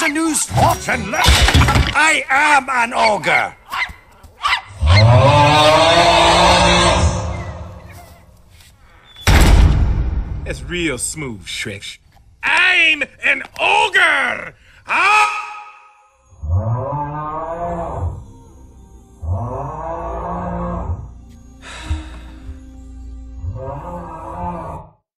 a new spot and let... I am an ogre. That's real smooth, Shrek. I'm an ogre! Ah!